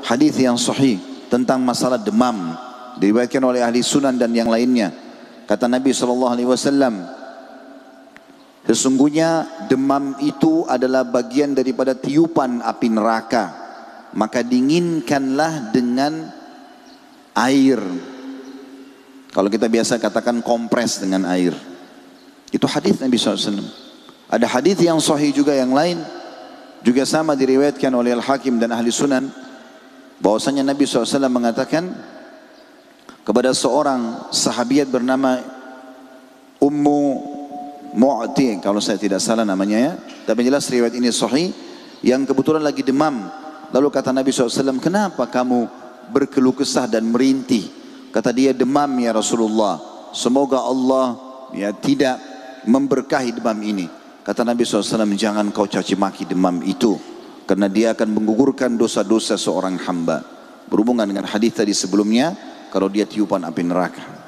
hadis yang sahih tentang masalah demam, diriwayatkan oleh ahli sunan dan yang lainnya. Kata Nabi SAW, sesungguhnya demam itu adalah bagian daripada tiupan api neraka, maka dinginkanlah dengan air. Kalau kita biasa katakan kompres dengan air. Itu hadis Nabi SAW. Ada hadis yang sahih juga yang lain, juga sama diriwayatkan oleh Al-Hakim dan ahli sunan, bahwasanya Nabi SAW mengatakan kepada seorang sahabiat bernama Ummu Mu'ti, kalau saya tidak salah namanya ya, tapi jelas riwayat ini sahih, yang kebetulan lagi demam. Lalu kata Nabi SAW, kenapa kamu berkeluh kesah dan merintih? Kata dia, demam ya Rasulullah, semoga Allah ya tidak memberkahi demam ini. Kata Nabi SAW, jangan kau caci maki demam itu, karena dia akan menggugurkan dosa-dosa seorang hamba. Berhubungan dengan hadis tadi sebelumnya, kalau dia tiupan api neraka.